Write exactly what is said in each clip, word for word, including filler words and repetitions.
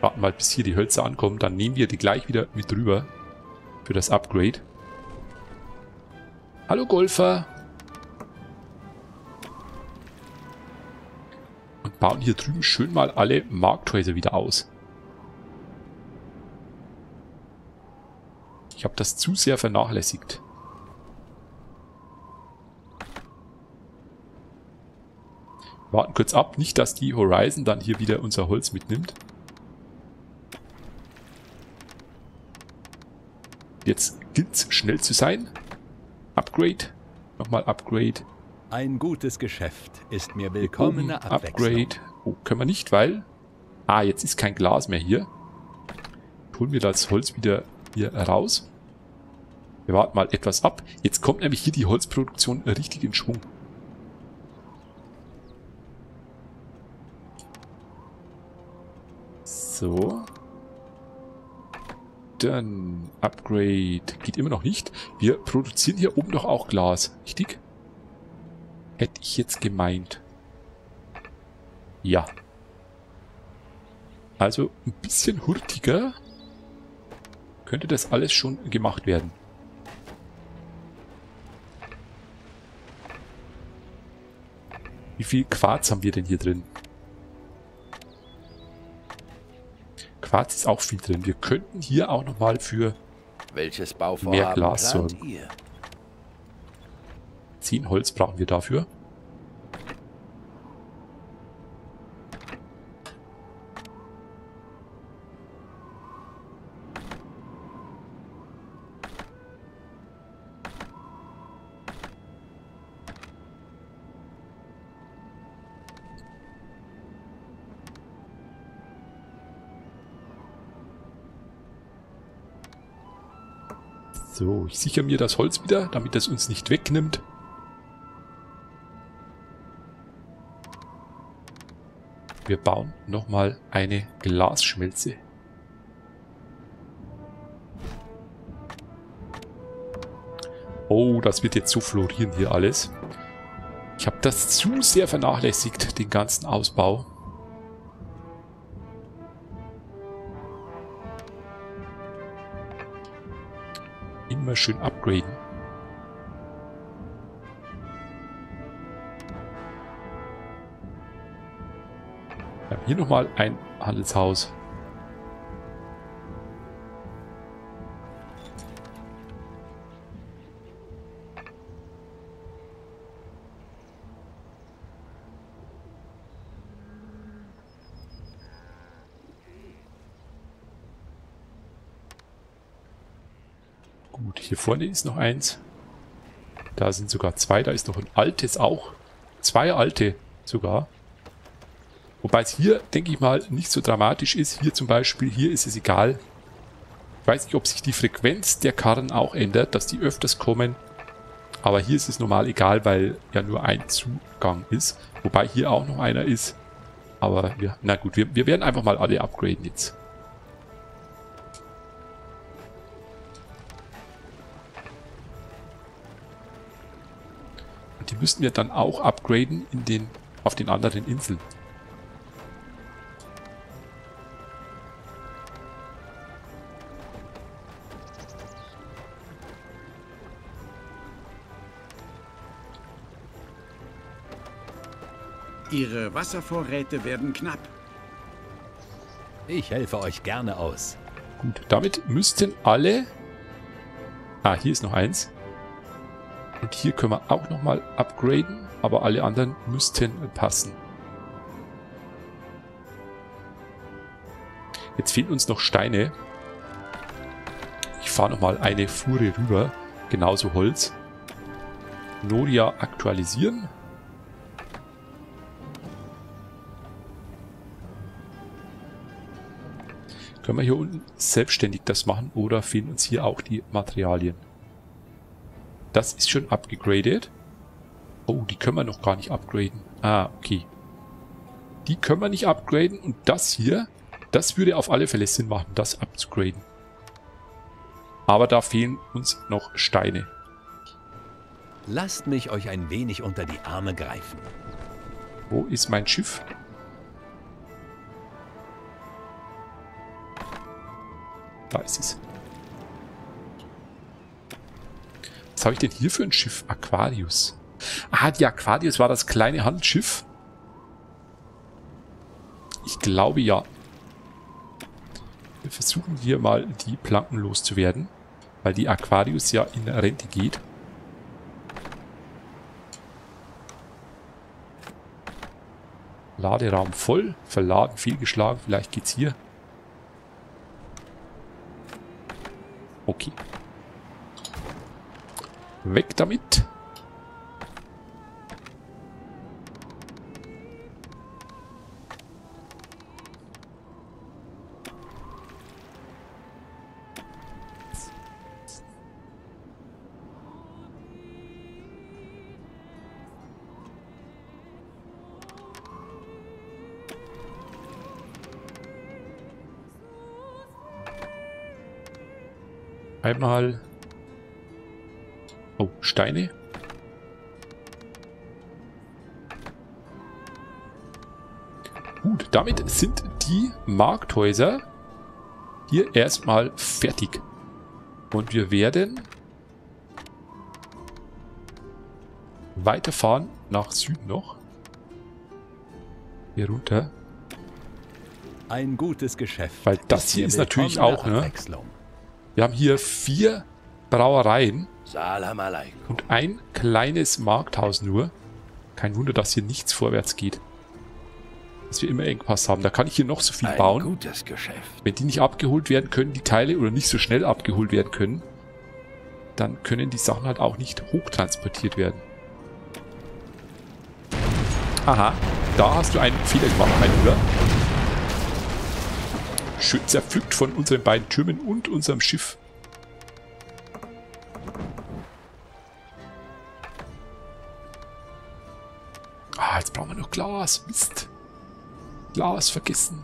Warten mal, bis hier die Hölzer ankommen. Dann nehmen wir die gleich wieder mit rüber. Für das Upgrade. Hallo Golfer. Und bauen hier drüben schön mal alle Markthäuser wieder aus. Ich habe das zu sehr vernachlässigt. Warten kurz ab, nicht dass die Horizon dann hier wieder unser Holz mitnimmt. Jetzt gilt es schnell zu sein. Upgrade. Nochmal Upgrade. Ein gutes Geschäft ist mir willkommene Oben, Abwechslung. Upgrade. Oh, können wir nicht, weil... Ah, jetzt ist kein Glas mehr hier. Holen wir das Holz wieder hier raus. Wir warten mal etwas ab. Jetzt kommt nämlich hier die Holzproduktion richtig in Schwung. So. Dann Upgrade. Geht immer noch nicht. Wir produzieren hier oben doch auch Glas. Richtig? Hätte ich jetzt gemeint. Ja. Also ein bisschen hurtiger könnte das alles schon gemacht werden. Wie viel Quarz haben wir denn hier drin? Quarz ist auch viel drin. Wir könnten hier auch nochmal für Welches mehr Bauvorhaben Glas plant sorgen. ihr? zehn Holz brauchen wir dafür. So, ich sichere mir das Holz wieder, damit es uns nicht wegnimmt. Wir bauen nochmal eine Glasschmelze. Oh, das wird jetzt so florieren hier alles. Ich habe das zu sehr vernachlässigt, den ganzen Ausbau. Immer schön upgraden. Wir haben hier nochmal ein Handelshaus. Gut, hier vorne ist noch eins. Da sind sogar zwei. Da ist noch ein altes auch. Zwei alte sogar. Wobei es hier, denke ich mal, nicht so dramatisch ist. Hier zum Beispiel, hier ist es egal. Ich weiß nicht, ob sich die Frequenz der Karren auch ändert, dass die öfters kommen. Aber hier ist es normal egal, weil ja nur ein Zugang ist. Wobei hier auch noch einer ist. Aber wir, na gut, wir, wir werden einfach mal alle upgraden jetzt. Und die müssten wir dann auch upgraden in den, auf den anderen Inseln. Ihre Wasservorräte werden knapp. Ich helfe euch gerne aus. Gut, damit müssten alle... Ah, hier ist noch eins. Und hier können wir auch nochmal upgraden, aber alle anderen müssten passen. Jetzt fehlen uns noch Steine. Ich fahre nochmal eine Fuhre rüber. Genauso Holz. Noria aktualisieren. Können wir hier unten selbstständig das machen oder fehlen uns hier auch die Materialien? Das ist schon abgegradet. Oh, die können wir noch gar nicht upgraden. Ah, okay. Die können wir nicht upgraden und das hier, das würde auf alle Fälle Sinn machen, das abzugraden. Aber da fehlen uns noch Steine. Lasst mich euch ein wenig unter die Arme greifen. Wo ist mein Schiff? Da ist es. Was habe ich denn hier für ein Schiff? Aquarius. Ah, die Aquarius war das kleine Handschiff. Ich glaube ja. Wir versuchen hier mal die Planken loszuwerden, weil die Aquarius ja in Rente geht. Laderaum voll, verladen, fehlgeschlagen, vielleicht geht's hier. Okay. Weg damit. Einmal. Oh, Steine. Gut, damit sind die Markthäuser hier erstmal fertig. Und wir werden weiterfahren nach Süden noch. Hier runter. Ein gutes Geschäft. Weil das hier ist natürlich auch, ne? Wir haben hier vier Brauereien Salam alaikum. und ein kleines Markthaus nur. Kein Wunder, dass hier nichts vorwärts geht. Dass wir immer Engpass haben. Da kann ich hier noch so viel Ein bauen. gutes Geschäft. Wenn die nicht abgeholt werden können, die Teile, oder nicht so schnell abgeholt werden können, dann können die Sachen halt auch nicht hochtransportiert werden. Aha, da hast du einen Fehler gemacht, mein Lieber. Schön zerpflückt von unseren beiden Türmen und unserem Schiff. Ah, jetzt brauchen wir noch Glas. Mist. Glas vergessen.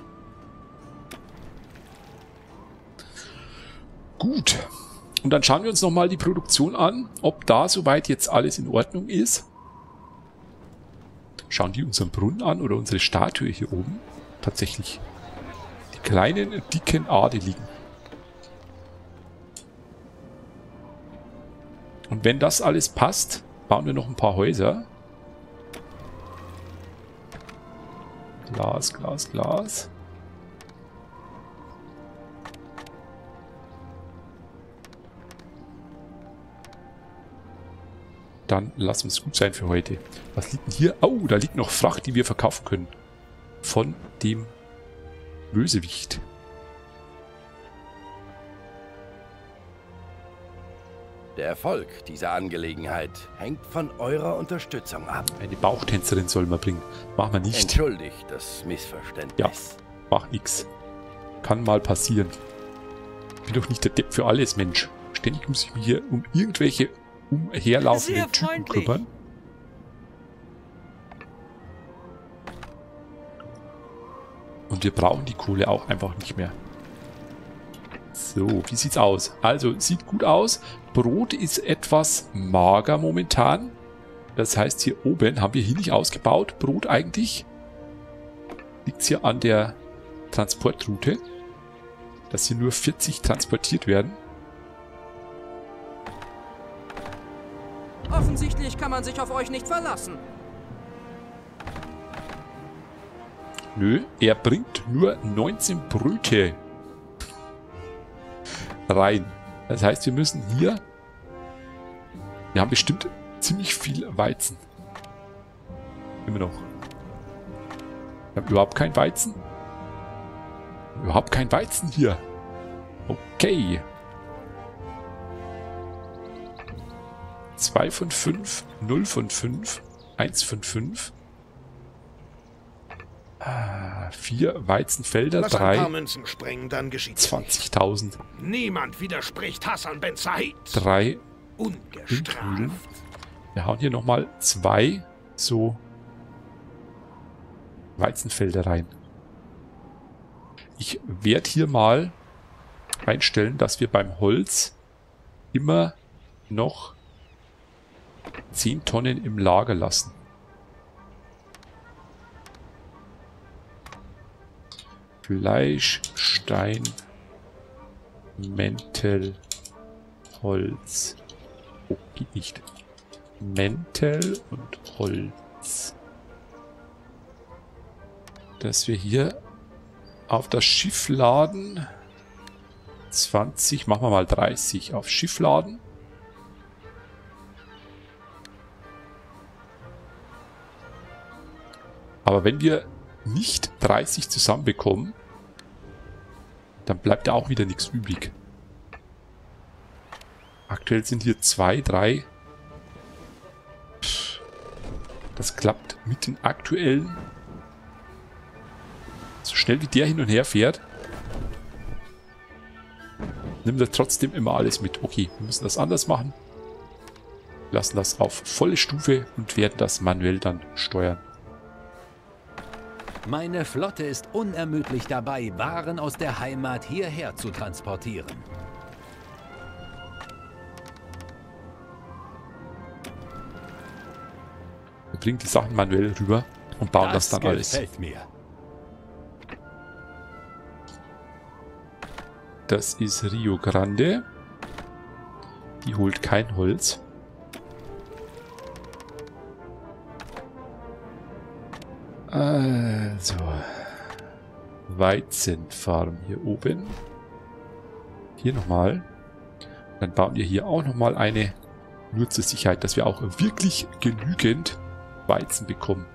Gut. Und dann schauen wir uns nochmal die Produktion an, ob da soweit jetzt alles in Ordnung ist. Schauen die unseren Brunnen an oder unsere Statue hier oben. Tatsächlich. Die kleinen, dicken Adeligen. Und wenn das alles passt, bauen wir noch ein paar Häuser. Glas, Glas, Glas. Dann lassen wir es gut sein für heute. Was liegt denn hier? Oh, da liegt noch Fracht, die wir verkaufen können. Von dem Bösewicht. Der Erfolg dieser Angelegenheit hängt von eurer Unterstützung ab. Eine Bauchtänzerin soll man bringen. Machen wir nicht. Entschuldigt das Missverständnis. Ja, mach nix. Kann mal passieren. Ich bin doch nicht der Depp für alles, Mensch. Ständig muss ich mich hier um irgendwelche umherlaufenden Typen kümmern. Und wir brauchen die Kohle auch einfach nicht mehr. So, wie sieht's aus? Also, sieht gut aus. Brot ist etwas mager momentan. Das heißt, hier oben haben wir hier nicht ausgebaut. Brot eigentlich. Liegt es hier an der Transportroute. Dass hier nur vierzig transportiert werden. Offensichtlich kann man sich auf euch nicht verlassen. Nö, er bringt nur neunzehn Bröte rein. Das heißt, wir müssen hier... Wir haben bestimmt ziemlich viel Weizen. Immer noch. Wir haben überhaupt kein Weizen. Überhaupt kein Weizen hier. Okay. zwei von fünf, null von fünf, eins von fünf. Ah, vier Weizenfelder, Lass ein drei, paar Münzen springen, dann geschieht's. zwanzigtausend, Niemand widerspricht Hassan Ben Said. drei. Ungestraft. Wir hauen hier nochmal zwei so Weizenfelder rein. Ich werde hier mal einstellen, dass wir beim Holz immer noch zehn Tonnen im Lager lassen. Fleisch, Stein, Mäntel, Holz. Oh, geht nicht. Mäntel und Holz. Dass wir hier auf das Schiff laden. zwanzig, machen wir mal dreißig auf Schiff laden. Aber wenn wir nicht dreißig zusammenbekommen, dann bleibt ja auch wieder nichts übrig. Aktuell sind hier zwei, drei. Pff, das klappt mit den aktuellen. So schnell wie der hin und her fährt, nimmt er trotzdem immer alles mit. Okay, wir müssen das anders machen. Lassen das auf volle Stufe und werden das manuell dann steuern. Meine Flotte ist unermüdlich dabei, Waren aus der Heimat hierher zu transportieren. Wir bringen die Sachen manuell rüber und bauen das, das dann alles. Gefällt mir. Das ist Rio Grande. Die holt kein Holz. Also. Weizenfarm hier oben. Hier nochmal. Dann bauen wir hier auch nochmal eine. Nur zur Sicherheit, dass wir auch wirklich genügend Weizen bekommen.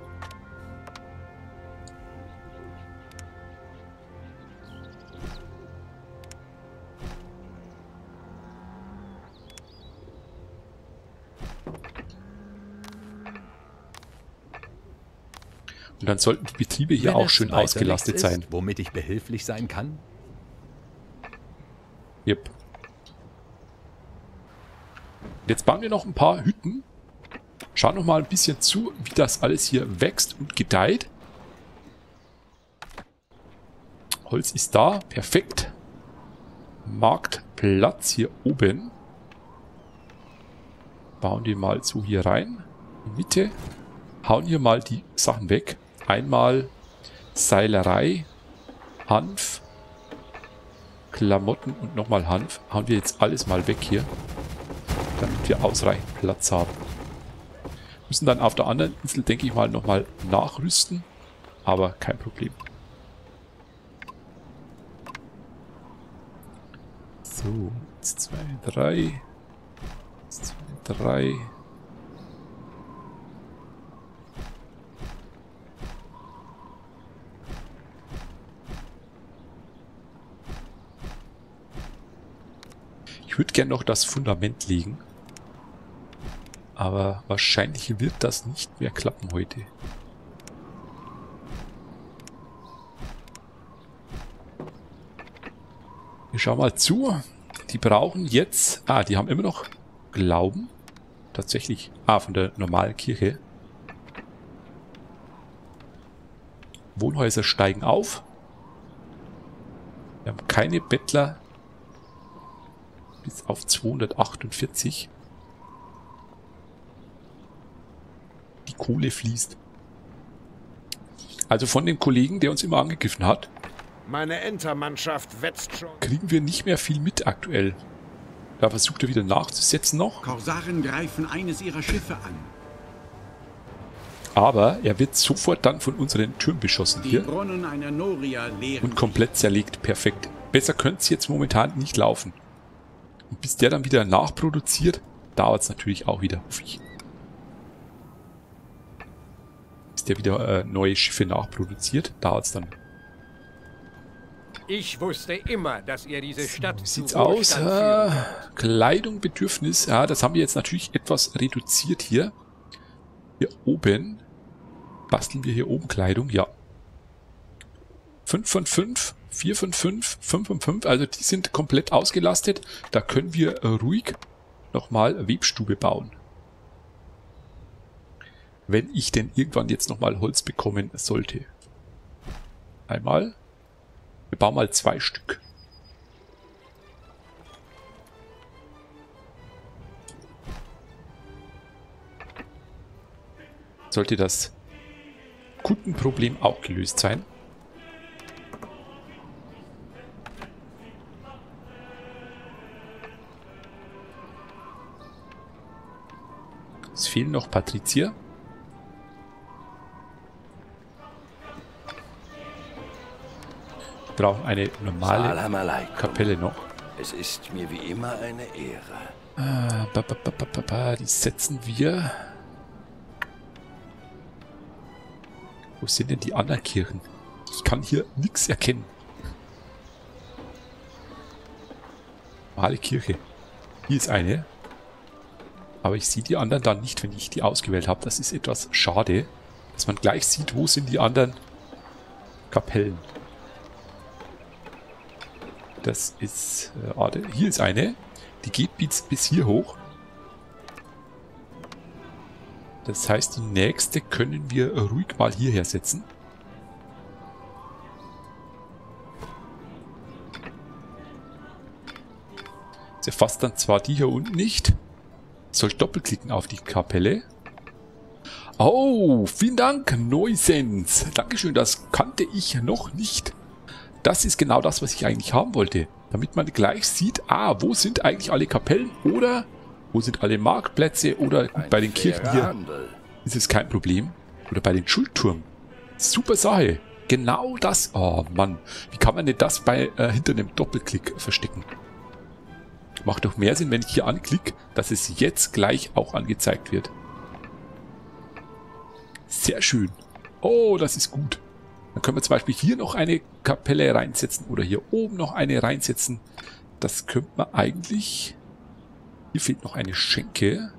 Und dann sollten die Betriebe hier Wenn auch schön ausgelastet ist, sein. Womit ich behilflich sein kann? Yep. Jetzt bauen wir noch ein paar Hütten. Schauen noch mal ein bisschen zu, wie das alles hier wächst und gedeiht. Holz ist da. Perfekt. Marktplatz hier oben. Bauen wir mal so hier rein. In die Mitte. Hauen hier mal die Sachen weg. Einmal Seilerei, Hanf, Klamotten und nochmal Hanf. Hauen wir jetzt alles mal weg hier, damit wir ausreichend Platz haben. Müssen dann auf der anderen Insel, denke ich mal, nochmal nachrüsten. Aber kein Problem. So, eins, zwei, drei. eins, zwei, drei. Ich würde gerne noch das Fundament legen. Aber wahrscheinlich wird das nicht mehr klappen heute. Wir schauen mal zu. Die brauchen jetzt... Ah, die haben immer noch Glauben. Tatsächlich. Ah, von der normalen Kirche. Wohnhäuser steigen auf. Wir haben keine Bettler. Bis auf zweihundertachtundvierzig. Die Kohle fließt. Also von dem Kollegen, der uns immer angegriffen hat, Meine Entermannschaft wetzt schon. kriegen wir nicht mehr viel mit aktuell. Da versucht er wieder nachzusetzen noch. Korsaren greifen eines ihrer Schiffe an. Aber er wird sofort dann von unseren Türmen beschossen Die hier. Brunnen einer Noria leeren Und komplett zerlegt. Perfekt. Besser könnte es jetzt momentan nicht laufen. Und bis der dann wieder nachproduziert, dauert es natürlich auch wieder, hoffe ich. Bis der wieder äh, neue Schiffe nachproduziert, dauert es dann. Ich wusste immer, dass ihr diese Stadt Wie zu sieht's aus? Wohlstand führen Äh, werdet. Kleidung, Bedürfnis. Ja, das haben wir jetzt natürlich etwas reduziert hier. Hier oben. Basteln wir hier oben Kleidung? Ja. fünf von fünf, vier von fünf, fünf von fünf. Also die sind komplett ausgelastet. Da können wir äh, ruhig nochmal Webstube bauen. Wenn ich denn irgendwann jetzt nochmal Holz bekommen sollte. Einmal. Wir bauen mal zwei Stück. Sollte das Kundenproblem auch gelöst sein. fehlen noch Patrizier. Wir brauchen eine normale Salam alaikum. Kapelle noch. Es ist mir wie immer eine Ehre. Ah, ba, ba, ba, ba, ba, ba. Die setzen wir. Wo sind denn die anderen Kirchen? Ich kann hier nichts erkennen. Normale Kirche. Hier ist eine. Aber ich sehe die anderen dann nicht, wenn ich die ausgewählt habe. Das ist etwas schade, dass man gleich sieht, wo sind die anderen Kapellen. Das ist... Äh, hier ist eine. Die geht bis, bis hier hoch. Das heißt, die nächste können wir ruhig mal hierher setzen. Das erfasst dann zwar die hier unten nicht. Soll doppelklicken auf die Kapelle. Oh, vielen Dank, Neusens. Dankeschön, das kannte ich noch nicht. Das ist genau das, was ich eigentlich haben wollte. Damit man gleich sieht, ah, wo sind eigentlich alle Kapellen oder wo sind alle Marktplätze oder gut, bei den Kirchen hier ist es kein Problem. Oder bei den Schulturm. Super Sache. Genau das. Oh Mann, wie kann man denn das bei äh, hinter einem Doppelklick verstecken? Macht doch mehr Sinn, wenn ich hier anklicke, dass es jetzt gleich auch angezeigt wird. Sehr schön. Oh, das ist gut. Dann können wir zum Beispiel hier noch eine Kapelle reinsetzen oder hier oben noch eine reinsetzen. Das könnte man eigentlich... Hier fehlt noch eine Schenke.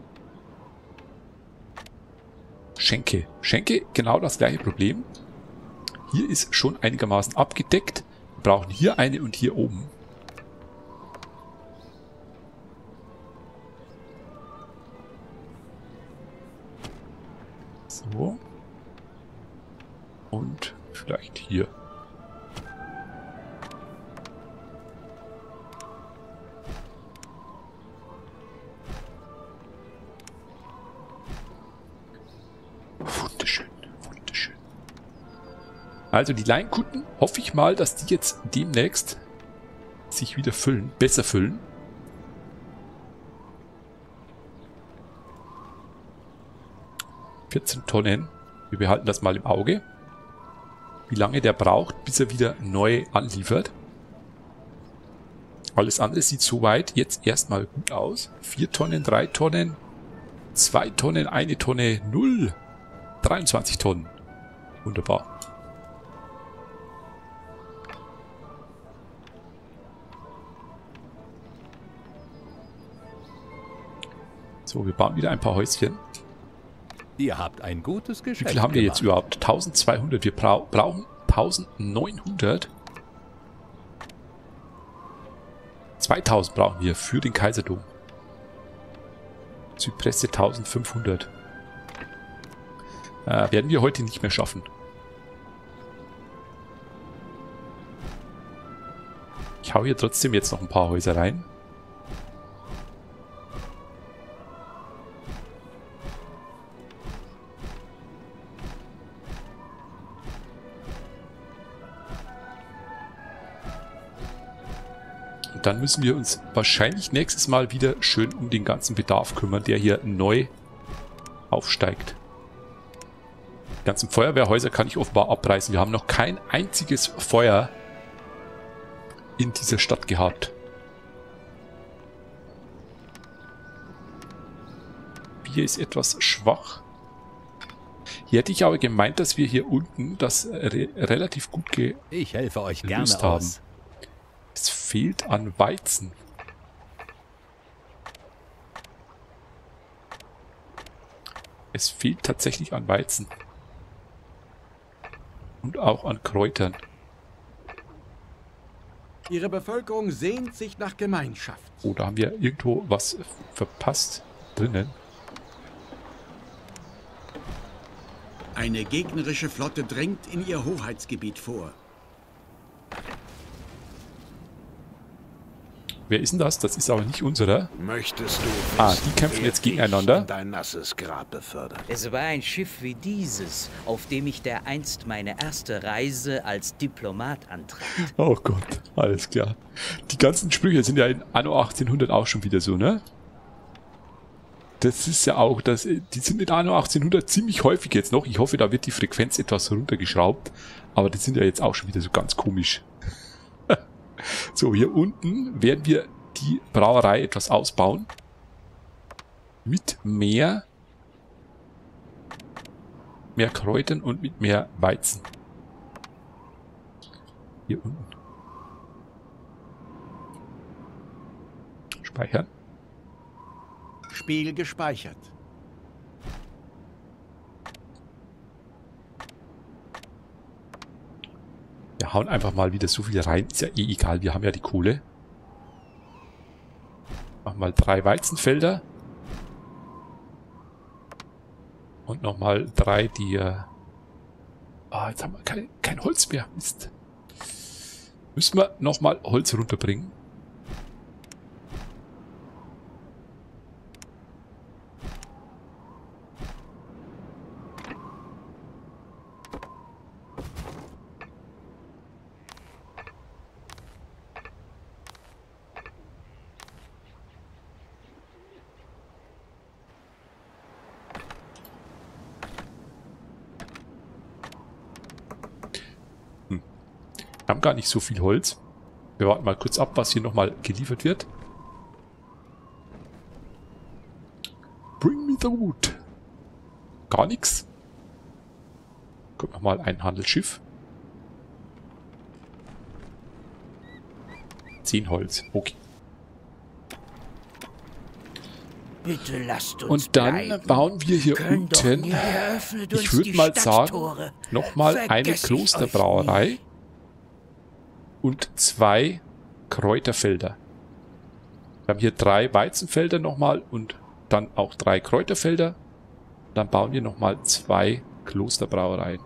Schenke. Schenke, genau das gleiche Problem. Hier ist schon einigermaßen abgedeckt. Wir brauchen hier eine und hier oben. So. Und vielleicht hier. Wunderschön, wunderschön. Also die Leinkutten, hoffe ich mal, dass die jetzt demnächst sich wieder füllen, besser füllen. vierzehn Tonnen. Wir behalten das mal im Auge. Wie lange der braucht, bis er wieder neu anliefert. Alles andere sieht soweit jetzt erstmal gut aus. vier Tonnen, drei Tonnen, zwei Tonnen, eine Tonne, null. dreiundzwanzig Tonnen. Wunderbar. So, wir bauen wieder ein paar Häuschen. Ihr habt ein gutes Geschäft. Wie viel haben wir gemacht. jetzt überhaupt? eintausendzweihundert. Wir bra brauchen eintausendneunhundert. zweitausend brauchen wir für den Kaiserdom. Zypresse eintausendfünfhundert. Äh, werden wir heute nicht mehr schaffen. Ich hau hier trotzdem jetzt noch ein paar Häuser rein. Dann müssen wir uns wahrscheinlich nächstes Mal wieder schön um den ganzen Bedarf kümmern, der hier neu aufsteigt. Die ganzen Feuerwehrhäuser kann ich offenbar abreißen. Wir haben noch kein einziges Feuer in dieser Stadt gehabt. Bier ist etwas schwach. Hier hätte ich aber gemeint, dass wir hier unten das re relativ gut gelöst haben. Ich helfe euch gerne aus. Es fehlt an Weizen. Es fehlt tatsächlich an Weizen. Und auch an Kräutern. Ihre Bevölkerung sehnt sich nach Gemeinschaft. Oh, da haben wir irgendwo was verpasst drinnen. Eine gegnerische Flotte drängt in ihr Hoheitsgebiet vor. Wer ist denn das? Das ist aber nicht unserer. Möchtest du Ah, wissen, die kämpfen wer jetzt dich gegeneinander. in dein nasses Grab befördert? Es war ein Schiff wie dieses, auf dem ich dereinst meine erste Reise als Diplomat antrat. Oh Gott, alles klar. Die ganzen Sprüche sind ja in Anno achtzehnhundert auch schon wieder so, ne? Das ist ja auch, das, die sind mit Anno achtzehnhundert ziemlich häufig jetzt noch. Ich hoffe, da wird die Frequenz etwas runtergeschraubt. Aber die sind ja jetzt auch schon wieder so ganz komisch. So, hier unten werden wir die Brauerei etwas ausbauen. Mit mehr, mehr Kräutern und mit mehr Weizen. Hier unten. Speichern. Spiel gespeichert. Wir hauen einfach mal wieder so viel rein. Ist ja eh egal, wir haben ja die Kohle. Machen mal drei Weizenfelder. Und nochmal drei, die... Ah, oh, jetzt haben wir kein, kein Holz mehr. Mist. Müssen wir nochmal Holz runterbringen. Wir haben gar nicht so viel Holz. Wir warten mal kurz ab, was hier nochmal geliefert wird. Bring me the wood. Gar nichts. Kommt nochmal ein Handelsschiff. Zehn Holz. Okay. Bitte lasst uns Und dann bleiben. bauen wir hier Können doch unten, nie eröffnet uns ich würde die mal sagen, Stadttore. nochmal eine Vergess ich Klosterbrauerei. euch nie. Und zwei Kräuterfelder. Wir haben hier drei Weizenfelder nochmal und dann auch drei Kräuterfelder. Dann bauen wir nochmal zwei Klosterbrauereien.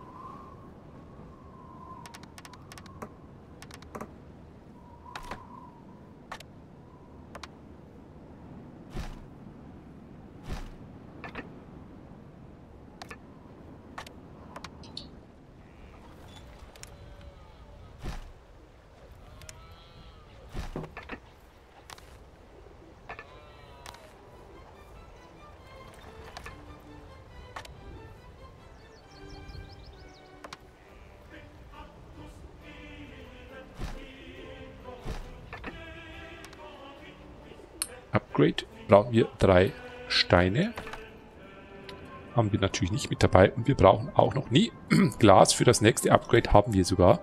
Upgrade brauchen wir drei Steine. Haben wir natürlich nicht mit dabei. Und wir brauchen auch noch nie Glas. Für das nächste Upgrade haben wir sogar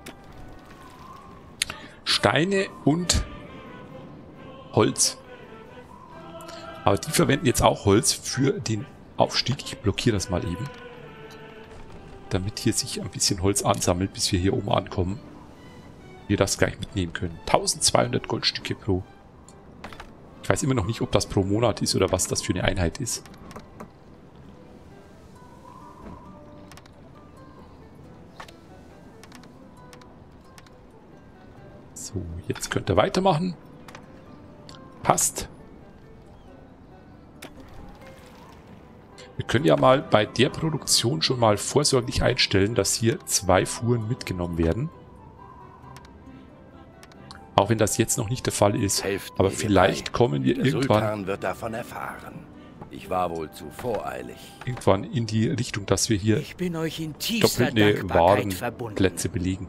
Steine und Holz. Aber die verwenden jetzt auch Holz für den Aufstieg. Ich blockiere das mal eben. Damit hier sich ein bisschen Holz ansammelt, bis wir hier oben ankommen. Wir das gleich mitnehmen können. eintausendzweihundert Goldstücke pro. Ich weiß immer noch nicht, ob das pro Monat ist oder was das für eine Einheit ist. So, jetzt könnt ihr weitermachen. Passt. Wir können ja mal bei der Produktion schon mal vorsorglich einstellen, dass hier zwei Fuhren mitgenommen werden. Auch wenn das jetzt noch nicht der Fall ist. Helft Aber mir vielleicht hierbei. kommen wir Der irgendwann, Sultan wird davon erfahren. Ich war wohl zu voreilig. irgendwann in die Richtung, dass wir hier Ich bin euch in tiefster doppelte Dankbarkeit verbunden. Warenplätze belegen.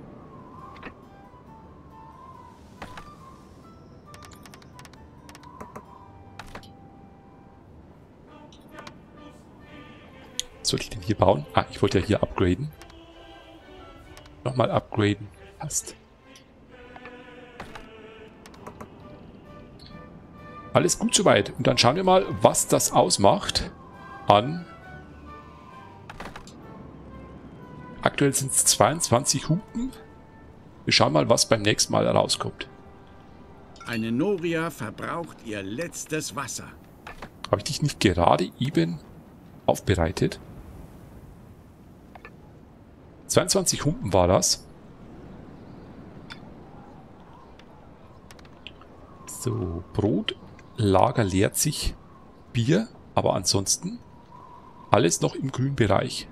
Was soll ich denn hier bauen? Ah, ich wollte ja hier upgraden. Nochmal upgraden. Passt. Alles gut soweit. Und dann schauen wir mal, was das ausmacht an... Aktuell sind es zweiundzwanzig Hupen. Wir schauen mal, was beim nächsten Mal rauskommt. Eine Noria verbraucht ihr letztes Wasser. Habe ich dich nicht gerade eben aufbereitet? zweiundzwanzig Humpen war das. So, Brot. Lager leert sich. Bier. Aber ansonsten alles noch im grünen Bereich.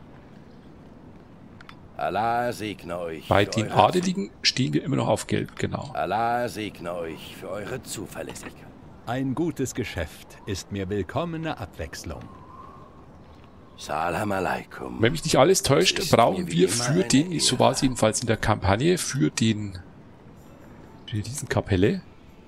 Allah segne euch. Bei für den eure Adeligen stehen wir immer noch auf Gelb, genau. Allah segne euch für eure Zuverlässigkeit. Ein gutes Geschäft ist mir willkommene Abwechslung. Salam alaikum. Wenn mich nicht alles täuscht, Ist brauchen mir wie wir immer für eine den, so Ehre. war es jedenfalls in der Kampagne, für den, für diesen Kapelle,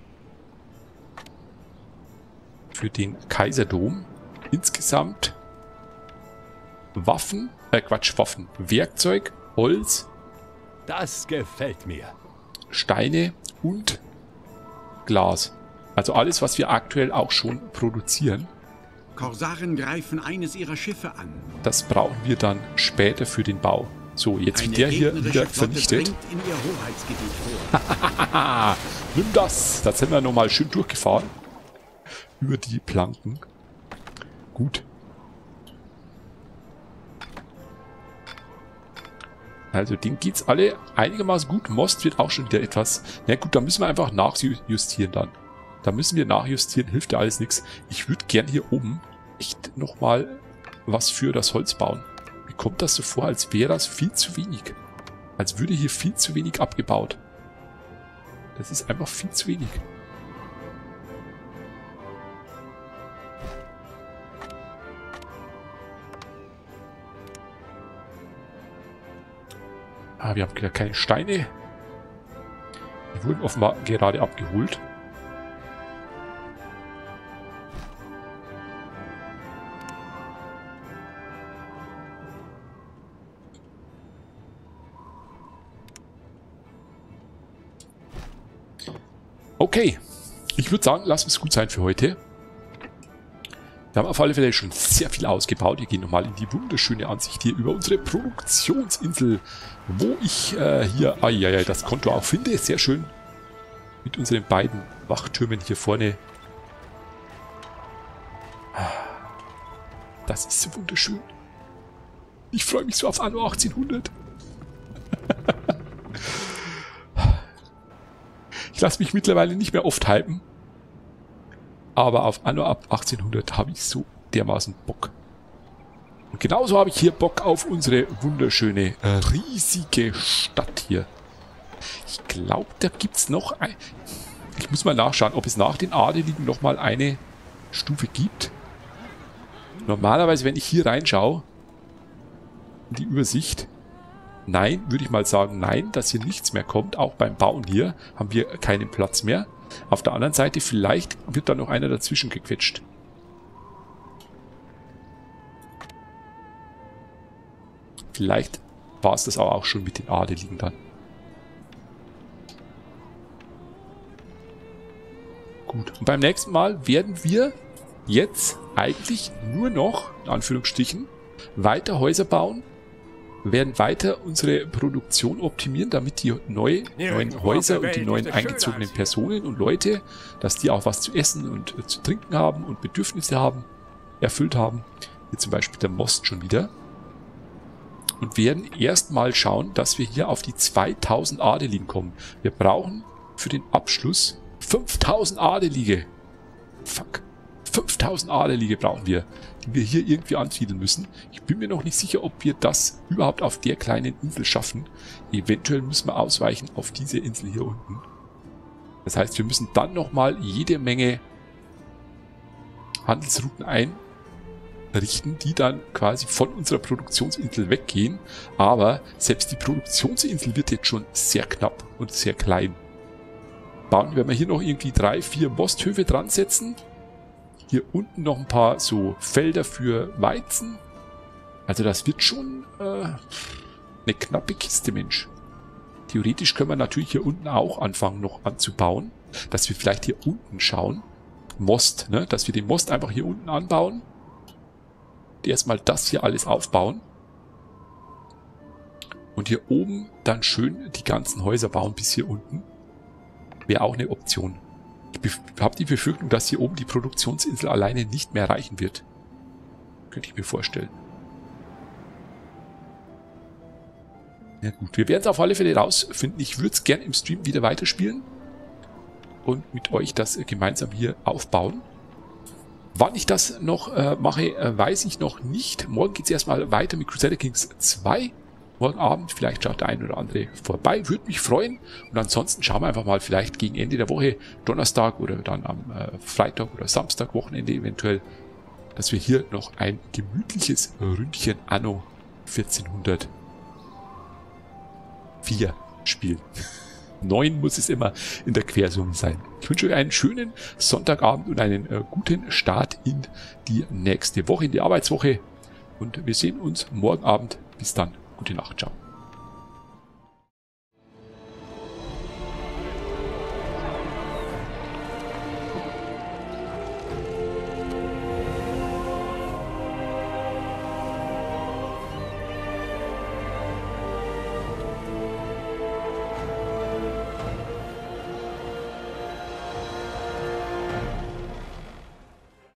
für den Kaiserdom insgesamt Waffen, äh Quatsch, Waffen, Werkzeug, Holz, Das gefällt mir. Steine und Glas. Also alles, was wir aktuell auch schon produzieren. Korsaren greifen eines ihrer Schiffe an. Das brauchen wir dann später für den Bau. So, jetzt Eine wird der hier gegnerische wieder Flotte vernichtet. dringt in ihr Hoheitsgebiet vor. Haha, nimm das. Da sind wir nochmal schön durchgefahren. Über die Planken. Gut. Also, den geht's alle einigermaßen gut. Most wird auch schon wieder etwas... Na gut, da müssen wir einfach nachjustieren dann. Da müssen wir nachjustieren, hilft ja alles nichts. Ich würde gern hier oben echt nochmal was für das Holz bauen. Mir kommt das so vor, als wäre das viel zu wenig. Als würde hier viel zu wenig abgebaut. Das ist einfach viel zu wenig. Ah, wir haben wieder keine Steine. Die wurden offenbar gerade abgeholt. Okay, ich würde sagen, lass es gut sein für heute. Wir haben auf alle Fälle schon sehr viel ausgebaut. Wir gehen nochmal in die wunderschöne Ansicht hier über unsere Produktionsinsel, wo ich äh, hier ah, ja, ja, das Konto auch finde. Sehr schön. Mit unseren beiden Wachtürmen hier vorne. Das ist so wunderschön. Ich freue mich so auf Anno achtzehnhundert. Ich lasse mich mittlerweile nicht mehr oft hypen. Aber auf Anno ab achtzehnhundert habe ich so dermaßen Bock. Und genauso habe ich hier Bock auf unsere wunderschöne, riesige Stadt hier. Ich glaube, da gibt es noch ein... Ich muss mal nachschauen, ob es nach den Adeligen nochmal eine Stufe gibt. Normalerweise, wenn ich hier reinschaue, in die Übersicht... Nein, würde ich mal sagen, nein, dass hier nichts mehr kommt. Auch beim Bauen hier haben wir keinen Platz mehr. Auf der anderen Seite, vielleicht wird da noch einer dazwischen gequetscht. Vielleicht war es das aber auch schon mit den Adeligen dann. Gut, und beim nächsten Mal werden wir jetzt eigentlich nur noch, in Anführungsstrichen, weiter Häuser bauen. Wir werden weiter unsere Produktion optimieren, damit die neu, neuen Häuser und die neuen eingezogenen Personen und Leute, dass die auch was zu essen und äh, zu trinken haben und Bedürfnisse haben, erfüllt haben. Hier zum Beispiel der Most schon wieder. Und werden erstmal schauen, dass wir hier auf die zweitausend Adeligen kommen. Wir brauchen für den Abschluss fünftausend Adelige. Fuck. fünftausend Adelige brauchen wir, die wir hier irgendwie ansiedeln müssen. Ich bin mir noch nicht sicher, ob wir das überhaupt auf der kleinen Insel schaffen. Eventuell müssen wir ausweichen auf diese Insel hier unten. Das heißt, wir müssen dann nochmal jede Menge Handelsrouten einrichten, die dann quasi von unserer Produktionsinsel weggehen. Aber selbst die Produktionsinsel wird jetzt schon sehr knapp und sehr klein. Bauen wir mal hier noch irgendwie drei, vier Mosthöfe dran setzen. Hier unten noch ein paar so Felder für Weizen. Also das wird schon äh, eine knappe Kiste, Mensch. Theoretisch können wir natürlich hier unten auch anfangen noch anzubauen. Dass wir vielleicht hier unten schauen. Most, ne? Dass wir den Most einfach hier unten anbauen. Und erstmal das hier alles aufbauen. Und hier oben dann schön die ganzen Häuser bauen bis hier unten. Wäre auch eine Option. Ich habe die Befürchtung, dass hier oben die Produktionsinsel alleine nicht mehr reichen wird. Könnte ich mir vorstellen. Ja gut, wir werden es auf alle Fälle rausfinden. Ich würde es gerne im Stream wieder weiterspielen. Und mit euch das gemeinsam hier aufbauen. Wann ich das noch äh, mache, äh, weiß ich noch nicht. Morgen geht es erstmal weiter mit Crusader Kings zwei. morgen Abend. Vielleicht schaut der ein oder andere vorbei. Würde mich freuen. Und ansonsten schauen wir einfach mal vielleicht gegen Ende der Woche, Donnerstag oder dann am äh, Freitag oder Samstag, Wochenende eventuell, dass wir hier noch ein gemütliches Ründchen Anno vierzehnhundertvier spielen. neun muss es immer in der Quersumme sein. Ich wünsche euch einen schönen Sonntagabend und einen äh, guten Start in die nächste Woche, in die Arbeitswoche. Und wir sehen uns morgen Abend. Bis dann. Gute Nacht. Ciao.